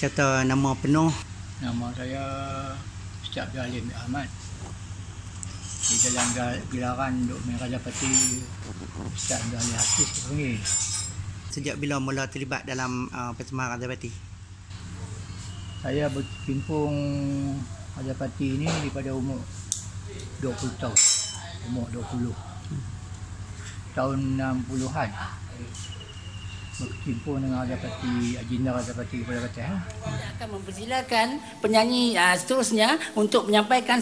kata nama penuh. Nama saya Ustaz Abdul Halim Ahmad. Di dalam gelaran Duk Merah Dapati Ustaz Abdul Halim Hafiz dipanggil. Sejak bila mula terlibat dalam Persembahan Rajapati? Saya berkimpung Rajapati ini daripada umur 20 tahun. Umur 20. Tahun 60-an. Berkimpung dengan Rajapati, agenda Rajapati kepada Batas. Saya akan mempersilakan penyanyi seterusnya untuk menyampaikan.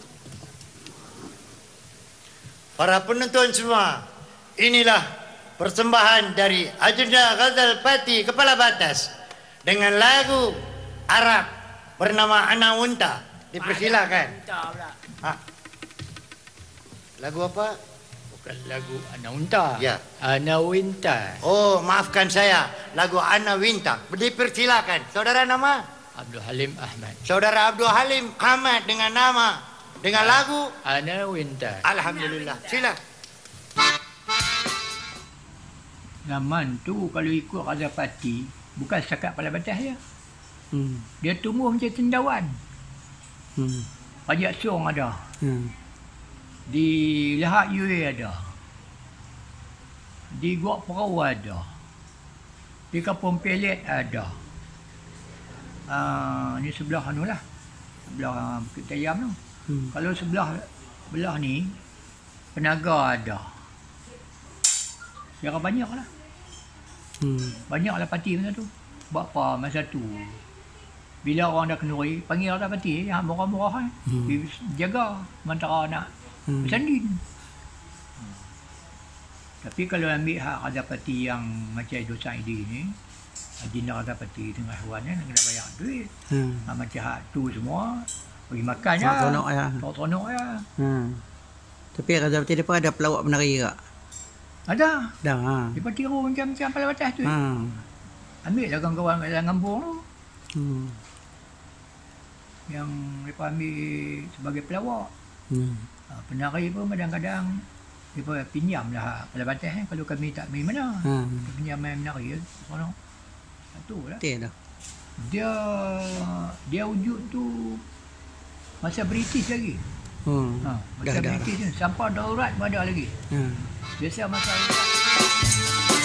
Para penonton semua, inilah persembahan dari agenda Ghazal Pati Kepala Batas dengan lagu Arab bernama Ana Unta. Dipersilakan. Lagu apa? Bukan lagu Ana Unta. Ya. Ana Winta. Oh, maafkan saya. Lagu Ana Winta. Dipersilakan. Saudara nama? Abdul Halim Ahmad. Saudara Abdul Halim Ahmad dengan lagu Ana Winta. Alhamdulillah. Sila. Zaman tu kalau ikut Rajapati bukan setakat Kepala Batas je. Dia tumbuh macam cendawan. Raja Song ada. Di Lahad Yue ada. Di Guak Perau ada. Di Kampung Pelet ada. Ni sebelah anu lah. Sebelah Bukit Tayam tu. Kalau belah ni Penaga ada. Kira banyak lah. Banyaklah parti masa tu. Buat apa masa tu? Bila orang dah kenduri, panggil orang parti yang murah-murah jaga sementara nak bersanding. Tapi kalau ambil hak Rajapati yang macam Idul Saidi ni, agenda Rajapati tengah hewan kan kena bayar duit. Macam hak tu semua bagi makan je. Tronok ya. Tapi Rajapati depa ada pelawak penari tak? Ada. Dah. Dia tiru macam-macam Kepala Batas tu. Ambil lah kawan-kawan kat dalam kampung tu. Yang mereka ambil sebagai pelawak. Penari pun kadang-kadang mereka pinjam lah Kepala Batas kalau kami tak main mana. Pinjam main menari. Itu lah. Betul dah. Dia wujud tu masa British lagi. Masa British tu. Sampai daurat pun ada lagi. Biasa masa